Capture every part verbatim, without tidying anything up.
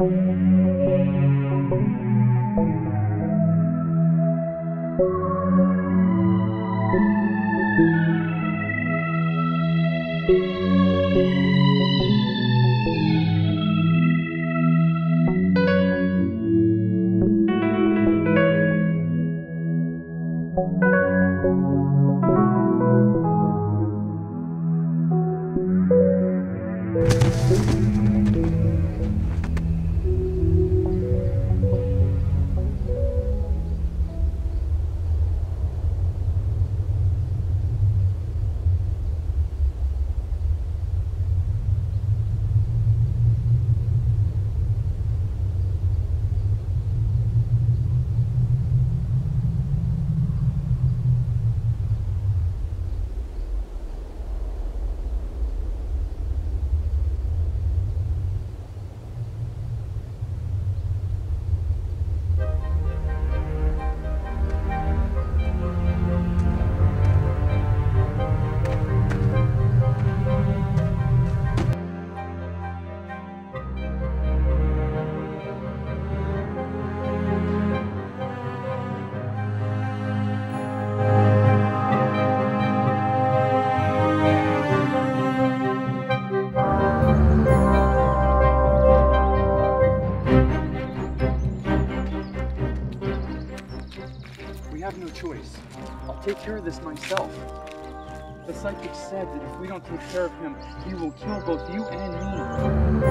choice. I'll take care of this myself. The psychic said that if we don't take care of him, he will kill both you and me.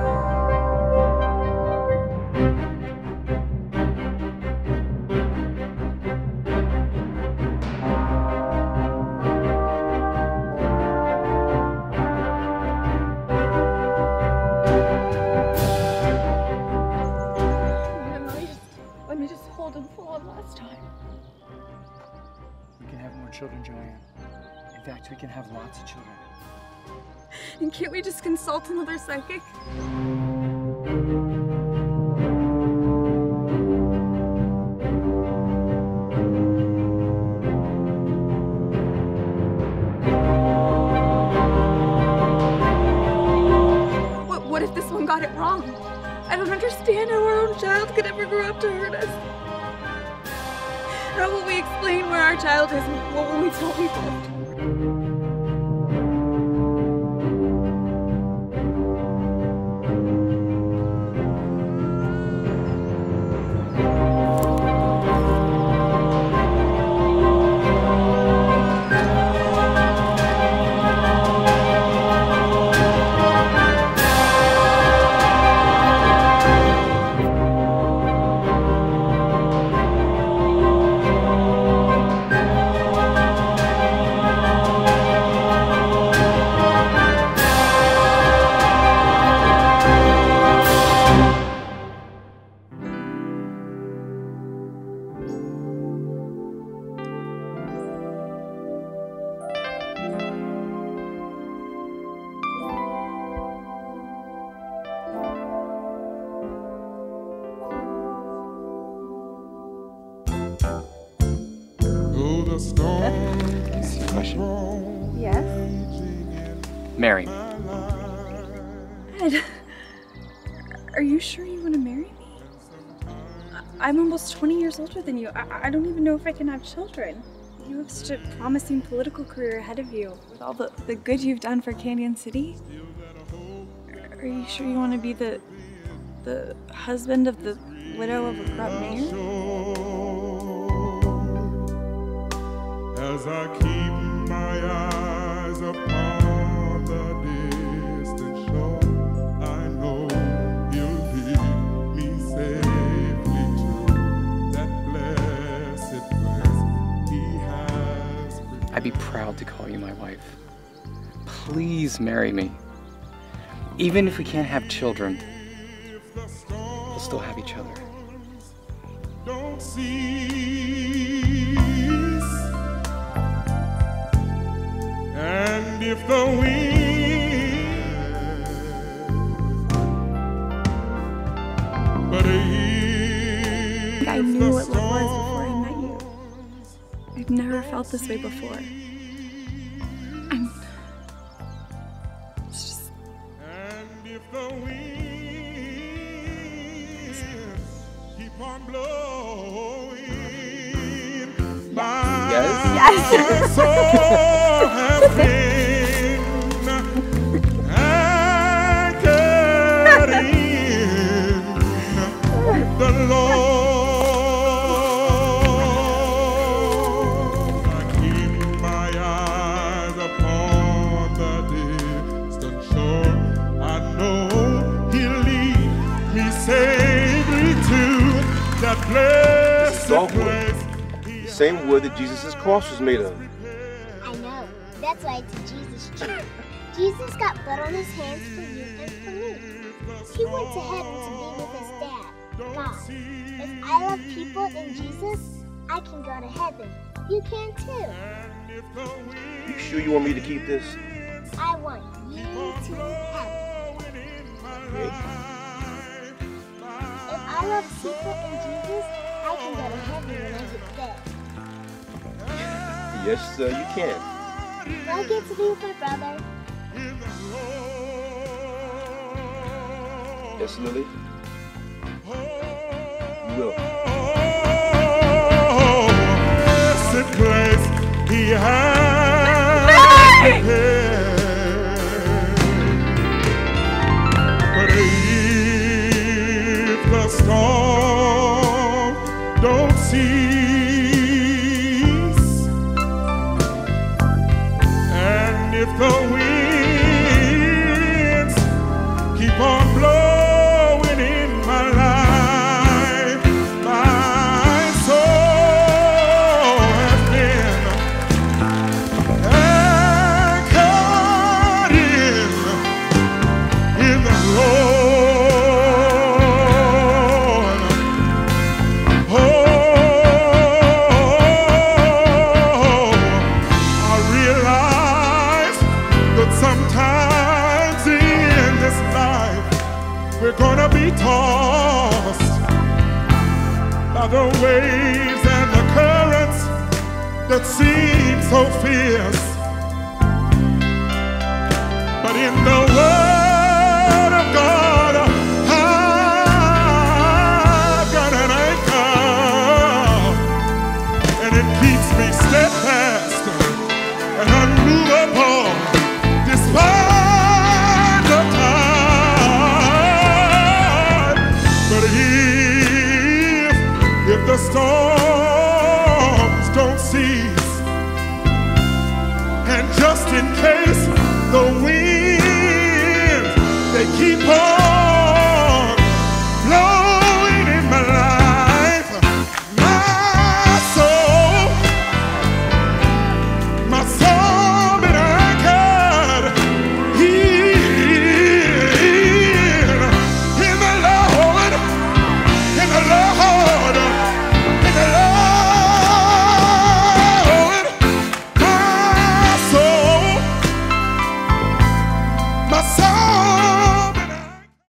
Children, Joanne. In fact, we can have lots of children. And can't we just consult another psychic? What, what if this one got it wrong? I don't understand how our own child could ever grow up to hurt us. How will we explain where our child is and what will we tell people? Question? Yes? Marry me. Ed, are you sure you want to marry me? I'm almost twenty years older than you. I, I don't even know if I can have children. You have such a promising political career ahead of you with all the, the good you've done for Canyon City. Are you sure you want to be the, the husband of the widow of a corrupt mayor? As I keep my eyes upon the distant shore, I know you'll lead me safely to that blessed place he has prepared. I'd be proud to call you my wife. Please marry me. Even if we can't have children, we'll still have each other. Don't cease. And if the wind but if I knew what love was before I met you. I've never felt this way before. I'm it's just and if the wind soul has been anchored in the Lord. I keep my eyes upon the distant shore. I know He'll lead me safely to that blessed place. The same wood that Jesus' cross was made of. I know. That's why it's a Jesus tree. Jesus got blood on his hands for you and for me. He went to heaven to be with his dad, God. If I love people in Jesus, I can go to heaven. You can too. You sure you want me to keep this? I want you to heaven. Okay. If I love people in Jesus, I can go to heaven when I get there. Yes, uh, you can. Will I get to be with my brother? Yes, Lily? You will. Blessed place He has prepared. But if the storm don't cease, and if the winds keep on blowing in my life, my soul has been anchored in, in the Lord. Oh, I realize that sometimes in this life we're gonna be tossed by the waves and the currents that seem so fierce. But in the Word of God, I've got an anchor, and it keeps me steadfast and unmovable despite the tide. But if, if the storms don't cease, and just in case the wind